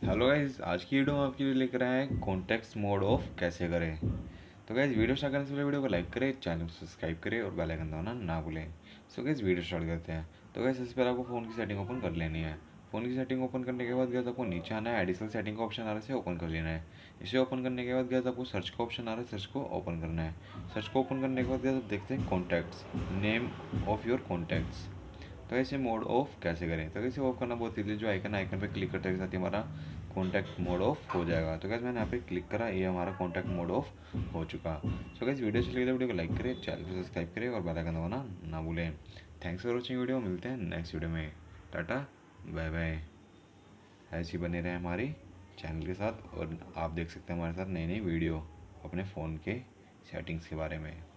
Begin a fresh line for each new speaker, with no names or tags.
Hello guys, आज की video में आपके लिए लेकर आए हैं कॉन्टेक्स्ट मोड ऑफ कैसे करें। तो गाइस, वीडियो स्टार्ट करने से पहले वीडियो को लाइक करें, चैनल को सब्सक्राइब करें और बेल आइकन दबाना ना भूलें। सो गाइस, वीडियो स्टार्ट करते हैं। तो गाइस, इससे पहले आपको फ़ोन की सेटिंग ओपन कर लेनी है। फ़ोन की सेटिंग ओपन करने के बाद गाइस आपको नीचे आना है, एडिशनल सेटिंग का ऑप्शन आ रहा है, इसे ओपन कर लेना है। इसे ओपन करने के बाद गाइस आपको सर्च का ऑप्शन आ रहा है, सर्च को ओपन करना है। सर्च को ओपन करने के बाद गाइस आप देखते हैं contacts, name of your contacts. तो ऐसे मोड ऑफ कैसे करें, तो इसे ऑफ करना बहुत इजी, जो आइकन पे क्लिक करते के साथ ही हमारा कॉन्टैक्ट मोड ऑफ हो जाएगा। तो गैस मैंने यहाँ पे क्लिक करा, ये हमारा कॉन्टैक्ट मोड ऑफ हो चुका। सो गैस, वीडियो चली गई तो वीडियो को लाइक करें, चैनल को सब्सक्राइब करें और बेल आइकन दबाना ना भूलें। थैंक्स फॉर वॉचिंग वीडियो, मिलते हैं नेक्स्ट वीडियो में। Tata bye bye. ऐसे ही बने रहें हमारे चैनल के साथ और आप देख सकते हैं हमारे साथ नई नई वीडियो अपने फ़ोन के सेटिंग्स के बारे में।